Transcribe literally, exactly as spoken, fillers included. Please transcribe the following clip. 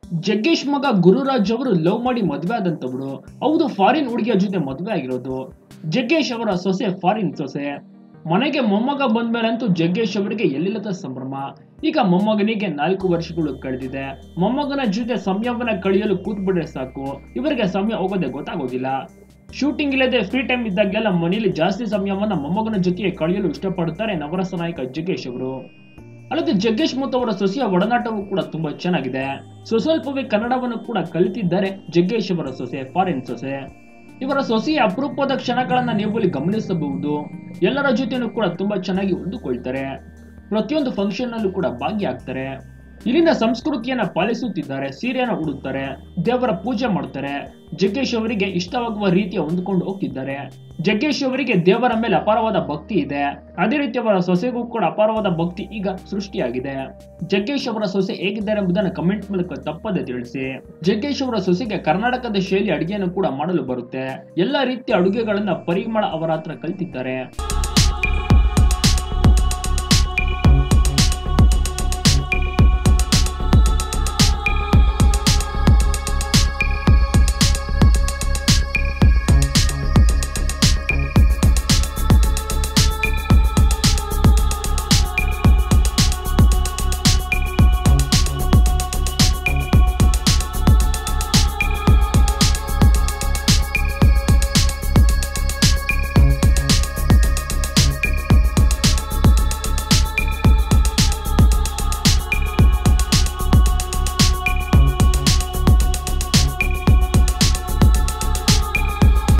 ಜಗ್ಗೇಶ್ ಮಗ ಗುರುರಾಜ್ ಅವರು ಲವ್ ಮಾಡಿ ಮದುವೆ ಆದಂತವ್ರು. ಹೌದು, ಫಾರಿನ್ ಹುಡುಗಿಯ ಜೊತೆ ಮದುವೆ ಆಗಿರೋದು. ಜಗ್ಗೇಶ್ ಅವರ ಸೊಸೆ ಫಾರಿನ್ ಸೊಸೆ. ಮನೆಗೆ ಮೊಮ್ಮಗ ಬಂದ್ಮೇಲಂತೂ ಜಗ್ಗೇಶ್ ಅವರಿಗೆ ಎಲ್ಲಿಲ್ಲದ ಸಂಭ್ರಮ. ಈಗ ಮೊಮ್ಮಗನಿಗೆ ನಾಲ್ಕು ವರ್ಷಗಳು ಕಳೆದಿದೆ. ಮೊಮ್ಮಗನ ಜೊತೆ ಸಮಯವನ್ನ ಕಳೆಯಲು ಕೂತ್ಬಿಟ್ರೆ ಸಾಕು, ಇವರಿಗೆ ಸಮಯ ಹೋಗೋದೇ ಗೊತ್ತಾಗೋದಿಲ್ಲ. ಶೂಟಿಂಗ್ ಇಲ್ಲದೆ ಫ್ರೀ ಟೈಮ್ ಇದ್ದಾಗಲೆಲ್ಲ ಮನೆಯಲ್ಲಿ ಜಾಸ್ತಿ ಸಮಯವನ್ನ ಮೊಮ್ಮಗನ ಜೊತೆಗೆ ಕಳೆಯಲು ಇಷ್ಟಪಡುತ್ತಾರೆ ನವರಸ ನಾಯಕ ಜಗ್ಗೇಶ್ ಅವರು. ಅಲ್ಲದೆ ಜಗ್ಗೇಶ್ ಮತ್ತು ಅವರ ಸೊಸೆಯ ಒಡನಾಟವೂ ಕೂಡ ತುಂಬಾ ಚೆನ್ನಾಗಿದೆ. ಸ್ವಸ್ವಲ್ಪವೇ ಕನ್ನಡವನ್ನು ಕೂಡ ಕಲಿತಿದ್ದಾರೆ ಜಗ್ಗೇಶ್ ಅವರ ಸೊಸೆ ಫಾರಿನ್ ಸೊಸೆ. ಇವರ ಸೊಸೆಯ ಅಪರೂಪದ ಕ್ಷಣಗಳನ್ನ ನೀವು ಇಲ್ಲಿ ಗಮನಿಸಬಹುದು. ಎಲ್ಲರ ಜೊತೆನೂ ಕೂಡ ತುಂಬಾ ಚೆನ್ನಾಗಿ ಹೊಂದಿಕೊಳ್ತಾರೆ. ಪ್ರತಿಯೊಂದು ಫಂಕ್ಷನ್ ನಲ್ಲೂ ಕೂಡ ಭಾಗಿಯಾಗ್ತಾರೆ. ಇಲ್ಲಿನ ಸಂಸ್ಕೃತಿಯನ್ನ ಪಾಲಿಸುತ್ತಿದ್ದಾರೆ. ಸೀರೆಯನ್ನ ಉಡುತ್ತಾರೆ, ದೇವರ ಪೂಜೆ ಮಾಡ್ತಾರೆ. ಜಗ್ಗೇಶ್ ಅವರಿಗೆ ಇಷ್ಟವಾಗುವ ರೀತಿಯ ಹೊಂದಿಕೊಂಡು ಹೋಗ್ತಿದ್ದಾರೆ. ಜಗ್ಗೇಶ್ ಅವರಿಗೆ ದೇವರ ಮೇಲೆ ಅಪಾರವಾದ ಭಕ್ತಿ ಇದೆ. ಅದೇ ರೀತಿ ಅವರ ಸೊಸೆಗೂ ಕೂಡ ಅಪಾರವಾದ ಭಕ್ತಿ ಈಗ ಸೃಷ್ಟಿಯಾಗಿದೆ. ಜಗ್ಗೇಶ್ ಅವರ ಸೊಸೆ ಹೇಗಿದ್ದಾರೆ ಎಂಬುದನ್ನು ಕಮೆಂಟ್ ಮೂಲಕ ತಪ್ಪದೆ ತಿಳಿಸಿ. ಜಗ್ಗೇಶ್ ಅವರ ಸೊಸೆಗೆ ಕರ್ನಾಟಕದ ಶೈಲಿ ಅಡುಗೆಯನ್ನು ಕೂಡ ಮಾಡಲು ಬರುತ್ತೆ. ಎಲ್ಲಾ ರೀತಿಯ ಅಡುಗೆಗಳನ್ನ ಪರಿಮಳ ಅವರ ಹತ್ರ ಕಲಿತಿದ್ದಾರೆ.